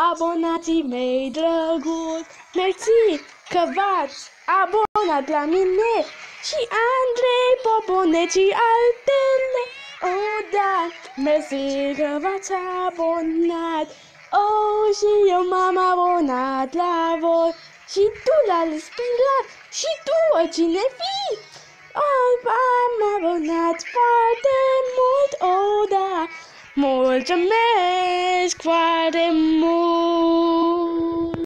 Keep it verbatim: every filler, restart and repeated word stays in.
abonații mei drăguți. Mersi că v-ați abonat la mine și Andrei Boboneci și altele. Oh, da, mersi că v-ați abonat. Oh, și eu m-am abonat la voi. Și tu la Spilat, și tu oricine fii. Oh, m-am abonat foarte mult. Oh, da, mulțumesc foarte mult.